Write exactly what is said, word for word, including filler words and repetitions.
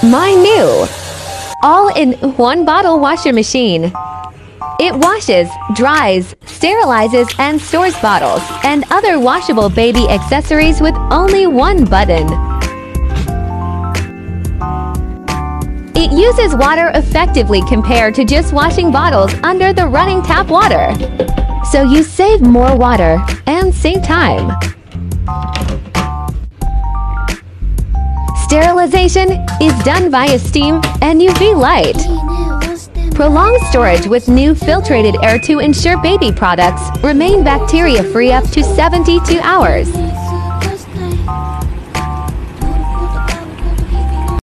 My new all-in-one bottle washer machine. It washes, dries, sterilizes, and stores bottles and other washable baby accessories with only one button. It uses water effectively compared to just washing bottles under the running tap water. So you save more water and save time. Sterilization is done via steam and U V light. Prolonged storage with new filtrated air to ensure baby products remain bacteria-free up to seventy-two hours.